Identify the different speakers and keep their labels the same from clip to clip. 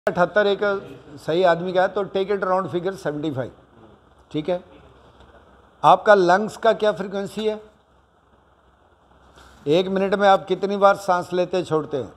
Speaker 1: 78 एक सही आदमी का है, तो टेक इट राउंड फिगर 75। ठीक है। आपका लंग्स का क्या फ्रीक्वेंसी है? 1 मिनट में आप कितनी बार सांस लेते छोड़ते हैं?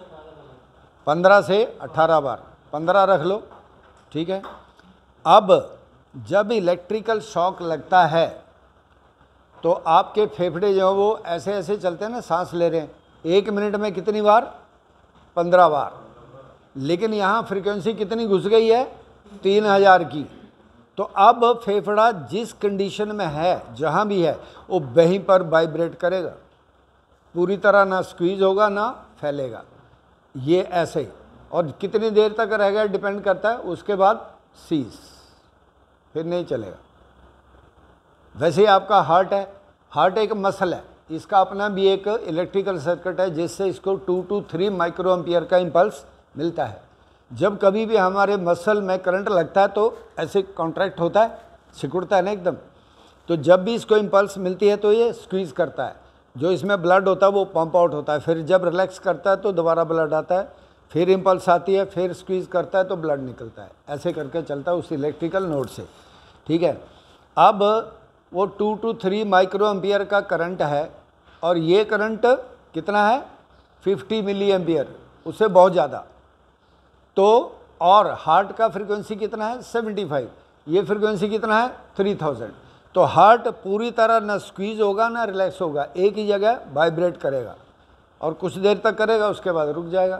Speaker 1: 15 से 18 बार। 15 रख लो। ठीक है। अब जब इलेक्ट्रिकल शॉक लगता है तो आपके फेफड़े जो है वो ऐसे ऐसे चलते हैं ना, सांस ले रहे हैं 1 मिनट में कितनी बार? 15 बार। लेकिन यहाँ फ्रीक्वेंसी कितनी घुस गई है? 3000 की। तो अब फेफड़ा जिस कंडीशन में है, जहाँ भी है, वो वहीं पर वाइब्रेट करेगा, पूरी तरह ना स्क्वीज होगा ना फैलेगा, ये ऐसे ही। और कितनी देर तक रहेगा डिपेंड करता है, उसके बाद सीज, फिर नहीं चलेगा। वैसे ही आपका हार्ट है, हार्ट एक मसल है, इसका अपना भी एक इलेक्ट्रिकल सर्किट है जिससे इसको 2 to 3 माइक्रो एम्पियर का इम्पल्स मिलता है। जब कभी भी हमारे मसल में करंट लगता है तो ऐसे कॉन्ट्रैक्ट होता है, सिकुड़ता है ना एकदम। तो जब भी इसको इम्पल्स मिलती है तो ये स्क्वीज़ करता है, जो इसमें ब्लड होता है वो पंप आउट होता है। फिर जब रिलैक्स करता है तो दोबारा ब्लड आता है, फिर इम्पल्स आती है, फिर स्क्वीज़ करता है तो ब्लड निकलता है। ऐसे करके चलता है उस इलेक्ट्रिकल नोड से। ठीक है। अब वो 2 to 3 माइक्रो एम्पियर का करंट है और ये करंट कितना है? 50 मिली एम्पियर, उससे बहुत ज़्यादा। तो और हार्ट का फ्रीक्वेंसी कितना है? 75। ये फ्रीक्वेंसी कितना है? 3000। तो हार्ट पूरी तरह ना स्क्वीज होगा ना रिलैक्स होगा, एक ही जगह वाइब्रेट करेगा और कुछ देर तक करेगा, उसके बाद रुक जाएगा।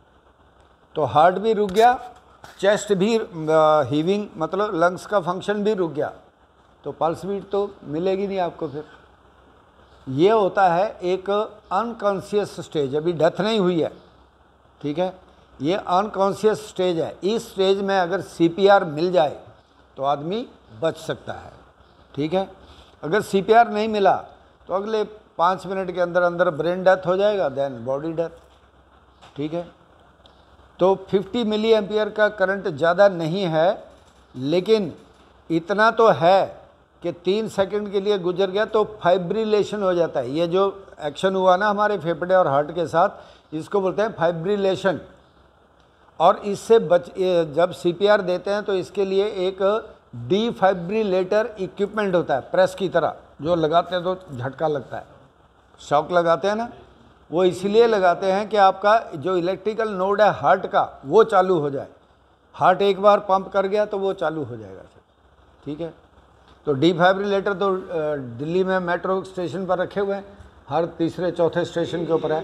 Speaker 1: तो हार्ट भी रुक गया, चेस्ट भी हीविंग मतलब लंग्स का फंक्शन भी रुक गया, तो पल्स बीट तो मिलेगी नहीं आपको। फिर ये होता है एक अनकॉन्शियस स्टेज, अभी डेथ नहीं हुई है। ठीक है। ये अनकॉन्शियस स्टेज है। इस स्टेज में अगर सीपीआर मिल जाए तो आदमी बच सकता है। ठीक है। अगर सीपीआर नहीं मिला तो अगले 5 मिनट के अंदर अंदर ब्रेन डेथ हो जाएगा, देन बॉडी डेथ। ठीक है। तो 50 मिली एम्पियर का करंट ज़्यादा नहीं है, लेकिन इतना तो है कि 3 सेकंड के लिए गुजर गया तो फाइब्रिलेशन हो जाता है। ये जो एक्शन हुआ ना हमारे फेफड़े और हार्ट के साथ, इसको बोलते हैं फाइब्रिलेशन। और इससे जब सीपीआर देते हैं तो इसके लिए एक डिफाइब्रिलेटर इक्विपमेंट होता है, प्रेस की तरह, जो लगाते हैं तो झटका लगता है, शॉक लगाते हैं ना, वो इसलिए लगाते हैं कि आपका जो इलेक्ट्रिकल नोड है हार्ट का वो चालू हो जाए। हार्ट एक बार पंप कर गया तो वो चालू हो जाएगा। ठीक है। तो डिफाइब्रिलेटर तो दिल्ली में मेट्रो स्टेशन पर रखे हुए हैं, हर तीसरे चौथे स्टेशन के ऊपर है।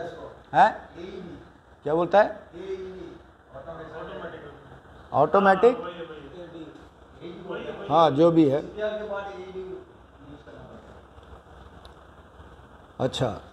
Speaker 1: क्या बोलता है? ऑटोमेटिक, हाँ जो भी है। अच्छा।